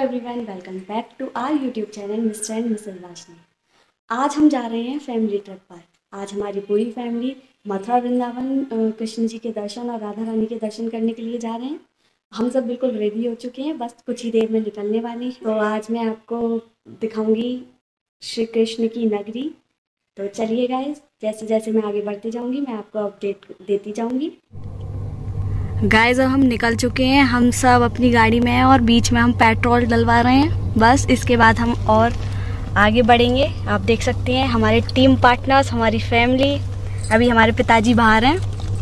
Everyone, welcome back to our YouTube channel Mr and Mrs Varshney. आज हम जा रहे हैं फैमिली ट्रिप पर। आज हमारी पूरी फैमिली मथुरा वृंदावन कृष्ण जी के दर्शन और राधा रानी के दर्शन करने के लिए जा रहे हैं। हम सब बिल्कुल रेडी हो चुके हैं, बस कुछ ही देर में निकलने वाले हैं। तो आज मैं आपको दिखाऊंगी श्री कृष्ण की नगरी। तो चलिए गाइस, जैसे जैसे मैं आगे बढ़ती जाऊंगी मैं आपको अपडेट देती जाऊंगी। गाइस अब हम निकल चुके हैं, हम सब अपनी गाड़ी में हैं और बीच में हम पेट्रोल डलवा रहे हैं। बस इसके बाद हम और आगे बढ़ेंगे। आप देख सकते हैं हमारे टीम पार्टनर्स, हमारी फैमिली। अभी हमारे पिताजी बाहर हैं।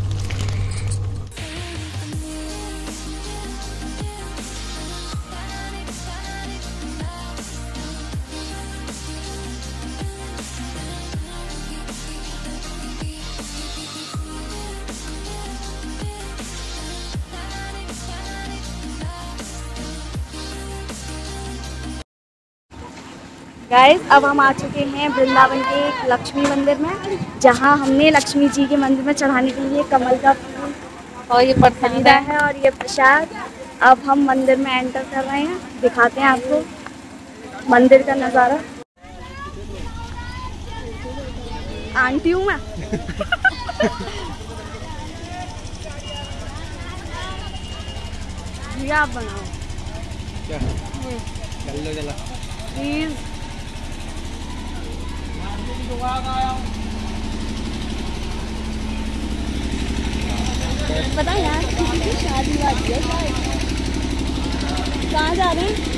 गाइस अब हम आ चुके हैं वृंदावन के लक्ष्मी मंदिर में, जहां हमने लक्ष्मी जी के मंदिर में चढ़ाने के लिए कमल का फूल और ये खरीदा है और ये प्रसाद। अब हम मंदिर में एंटर कर रहे हैं, दिखाते हैं आपको मंदिर का नज़ारा। आंटी हूँ मैं। ये आप बनाओ क्या? प्लीज पता यार किसी की शादी वादी है शायद। कहाँ जा रहे हैं?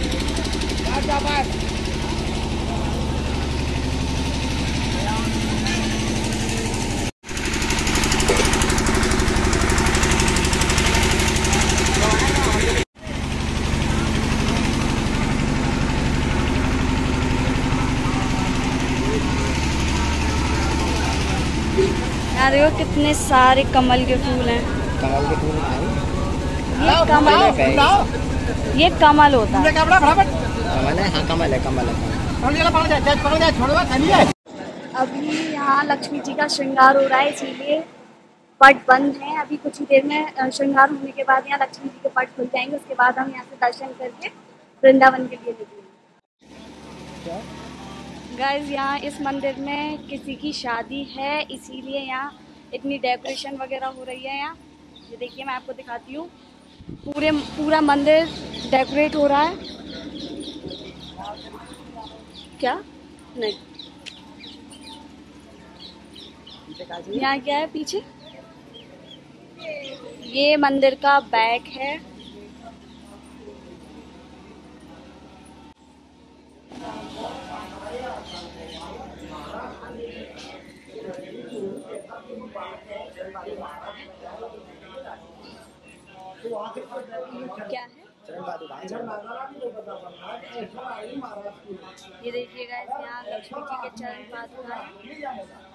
यार देखो कितने सारे कमल के फूल हैं। कमल के फूल ये कमल होता है। कमल है, हाँ कमल है, कमल है। अभी यहाँ लक्ष्मी जी का श्रृंगार हो रहा है, इसीलिए पट बंद है। अभी कुछ ही देर में श्रृंगार होने के बाद यहाँ लक्ष्मी जी के पट खुल जाएंगे। उसके बाद हम यहाँ से दर्शन करके वृंदावन के लिए निकलेंगे। गाइस यहाँ इस मंदिर में किसी की शादी है, इसीलिए यहाँ इतनी डेकोरेशन वगैरह हो रही है। यहाँ ये देखिए, मैं आपको दिखाती हूँ। पूरा मंदिर डेकोरेट हो रहा है। क्या नहीं, यहाँ क्या है पीछे? ये मंदिर का बैक है। क्या है ये देखिएगा, यहाँ लक्ष्मी जी के चरण पादुका है।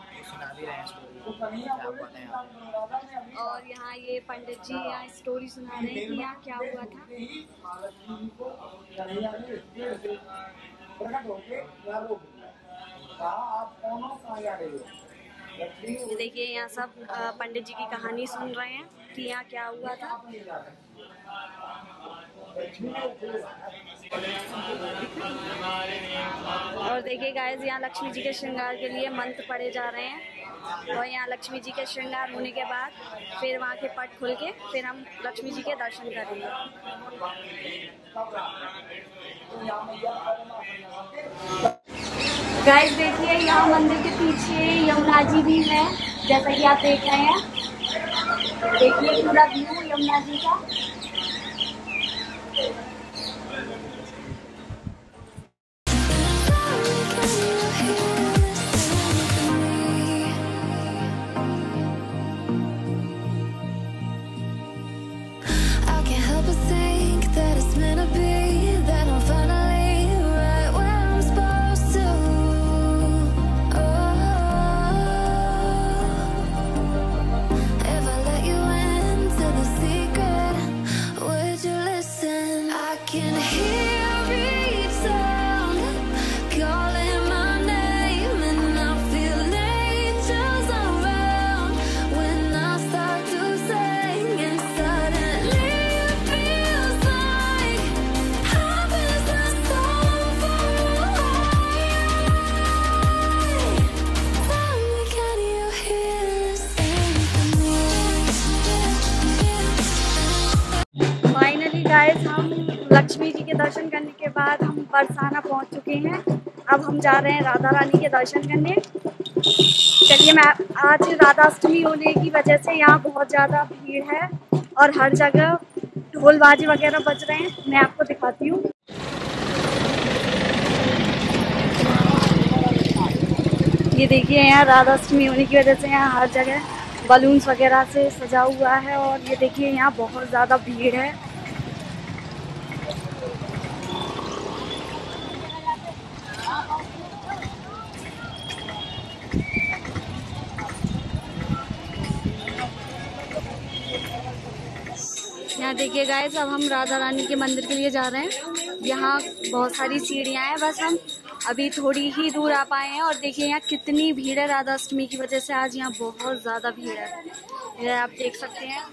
और यहाँ ये पंडित जी यहाँ स्टोरी सुना रहे हैं कि यहाँ क्या हुआ था। ये देखिए, यहाँ सब पंडित जी की कहानी सुन रहे हैं कि यहाँ क्या हुआ था। और देखिए गाइस, यहाँ लक्ष्मी जी के श्रृंगार के लिए मंत्र पढ़े जा रहे हैं। और यहाँ लक्ष्मी जी के श्रृंगार होने के बाद फिर वहाँ के पट खुल के फिर हम लक्ष्मी जी के दर्शन करेंगे। गाइस देखिए, यहाँ मंदिर के पीछे यमुना जी भी है, जैसा कि आप देख रहे हैं। देखिए पूरा व्यू यमुना जी का। दर्शन करने के बाद हम बरसाना पहुंच चुके हैं। अब हम जा रहे हैं राधा रानी के दर्शन करने। चलिए, मैं आज राधाष्टमी होने की वजह से यहाँ बहुत ज़्यादा भीड़ है और हर जगह ढोल बाजे वगैरह बज रहे हैं। मैं आपको दिखाती हूँ। ये देखिए, यहाँ राधाष्टमी होने की वजह से यहाँ हर जगह बलून्स वगैरह से सजा हुआ है और ये देखिए यहाँ बहुत ज़्यादा भीड़ है। यहाँ देखिए गाइस, अब हम राधा रानी के मंदिर के लिए जा रहे हैं। यहाँ बहुत सारी सीढ़ियाँ हैं, बस हम अभी थोड़ी ही दूर आ पाए हैं और देखिए यहाँ कितनी भीड़ है। राधाष्टमी की वजह से आज यहाँ बहुत ज़्यादा भीड़ है, ये आप देख सकते हैं।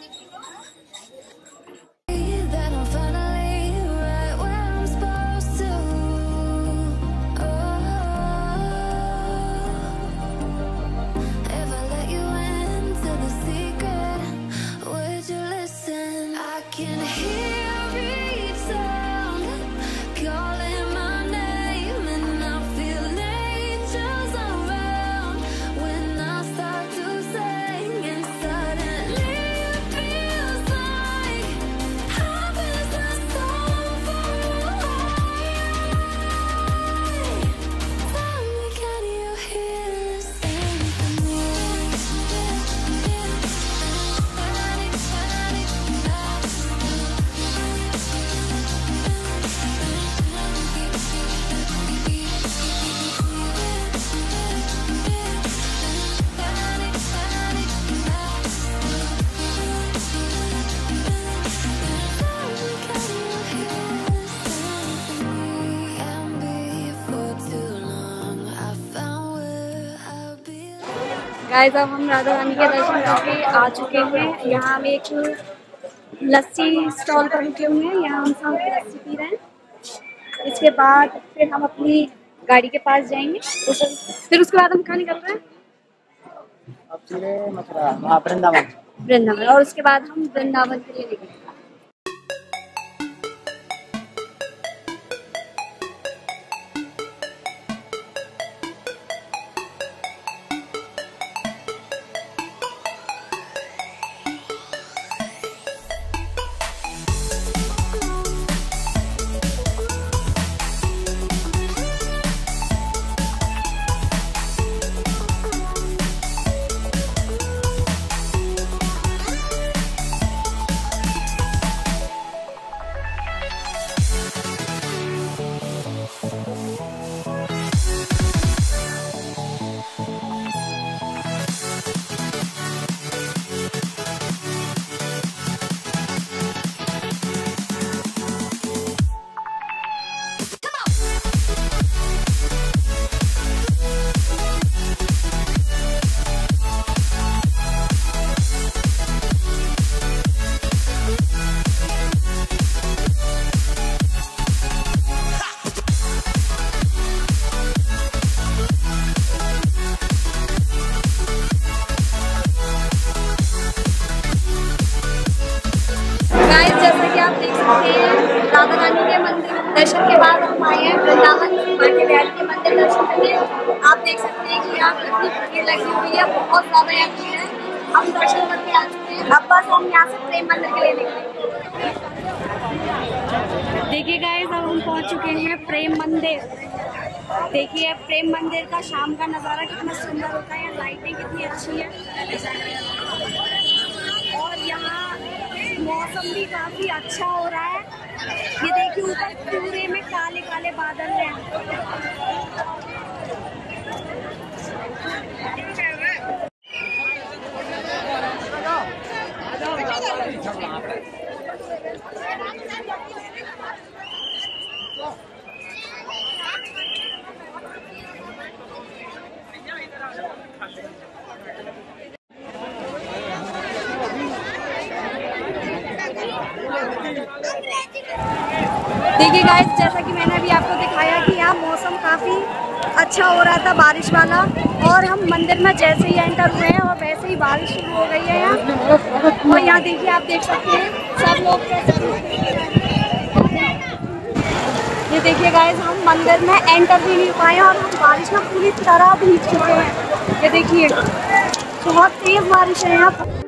गाइस, अब हम राधा रानी के दर्शन करके आ चुके हैं। यहाँ हम एक लस्सी स्टॉल पर रुके हुए हैं, यहाँ हम सब लस्सी पी रहे हैं। इसके बाद फिर हम अपनी गाड़ी के पास जाएंगे, फिर उसके बाद हम कहाँ निकल रहे हैं? अब सीधे मथुरा, वहाँ वृंदावन। वृंदावन, और उसके बाद हम वृंदावन के लिए निकलेंगे। राधा रानी के मंदिर दर्शन के बाद हम आए हैं वृंदावन बांके बिहारी के मंदिर दर्शन करने। आप देख सकते हैं कि यहाँ कितनी भीड़ लगी हुई है, बहुत ज़्यादा यहाँ भीड़ है। हम दर्शन करके आ चुके हैं, अब बस हम यहाँ से प्रेम मंदिर के लिए निकलेंगे। देखिए गाइस, अब हम पहुँच चुके हैं प्रेम मंदिर। देखिए प्रेम मंदिर का शाम का नज़ारा कितना सुंदर होता है, लाइटें कितनी अच्छी है और यहाँ मौसम भी काफी अच्छा हो रहा है। ये देखिए ऊपर पूरे में काले काले बादल हैं। देखिए गाइस, जैसा कि मैंने अभी आपको दिखाया कि यहाँ मौसम काफ़ी अच्छा हो रहा था, बारिश वाला, और हम मंदिर में जैसे ही एंटर हुए हैं और वैसे ही बारिश शुरू हो गई है यहाँ। और यहाँ देखिए, आप देख सकते हैं सब लोग कैसे ये देखिए गाइस, हम मंदिर में एंटर भी नहीं पाए और हम बारिश में पूरी तरह भीग चुके हैं। ये देखिए बहुत तेज बारिश है यहाँ पर।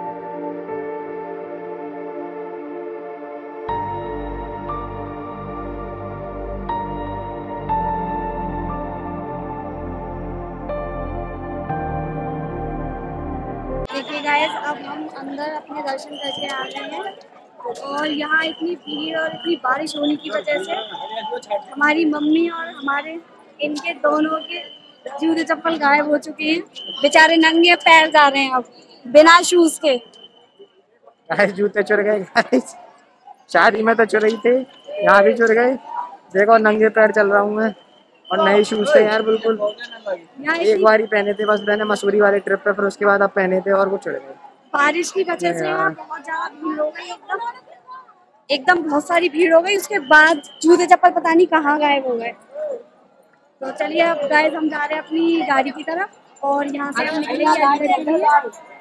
देखिए गाइस, अब हम अंदर अपने दर्शन करके आ गए हैं और यहाँ इतनी भीड़ और इतनी बारिश होने की वजह से हमारी मम्मी और हमारे इनके दोनों के जूते चप्पल गायब हो चुके हैं। बेचारे नंगे पैर जा रहे हैं अब बिना शूज के। गाइस जूते चुर गए गाइस, शादी में तो चुर ही थे, यहाँ भी चुर गए। देखो नंगे पैर चल रहा हूँ मैं और नए शूज थे यार बिल्कुल। एक बार ही पहने थे बस मैंने मसूरी वाले ट्रिप पे, फिर उसके बाद अब पहने थे और वो चुर गए। बारिश की वजह से यहाँ बहुत ज्यादा भीड़ हो गई, एकदम बहुत सारी भीड़ हो गई। उसके बाद जूते चप्पल पता नहीं कहाँ गायब हो गए। तो चलिए अब गाइस हम जा रहे हैं अपनी गाड़ी की तरफ और यहाँ से हम निकलेंगे अंदर के लिए।